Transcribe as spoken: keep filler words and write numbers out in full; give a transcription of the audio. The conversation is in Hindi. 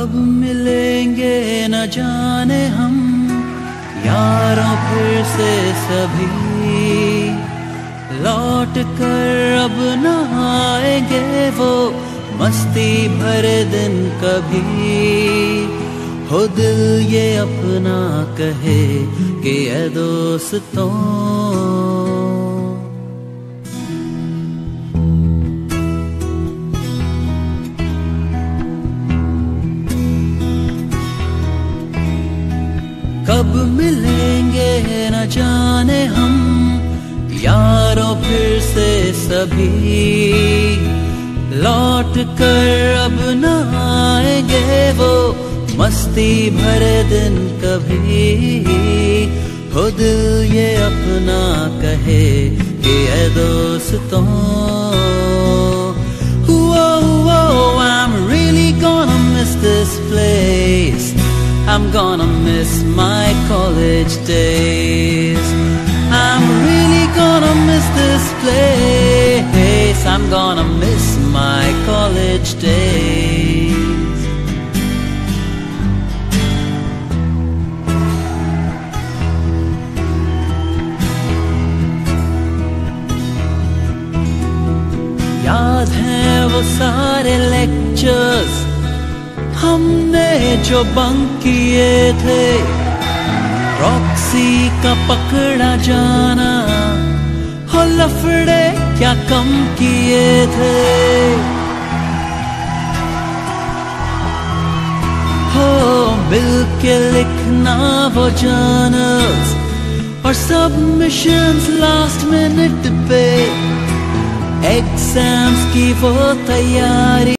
कब मिलेंगे न जाने हम यारों फिर से सभी, लौट कर अब न आएंगे वो मस्ती भरे दिन कभी। हो दिल ये अपना कहे कि ऐ दोस्तों, कब मिलेंगे न जाने हम यारों फिर से सभी, लौट कर अब न आएंगे वो मस्ती भरे दिन कभी। हो दिल ये अपना कहे कि ऐ दोस्तों, whoa, I'm really gonna miss this place, I'm gonna miss my college days, I'm really gonna miss this place, I'm gonna miss my college days. याद हैं वो सारे लेक्चर्स हमने जो बंक किए थे, रॉक्सी का पकड़ा जाना, हो लफड़े क्या कम किए थे। हो मिल के लिखना वो जर्नल्स और सबमिशंस लास्ट मिनट पे, एग्जाम्स की वो तैयारी।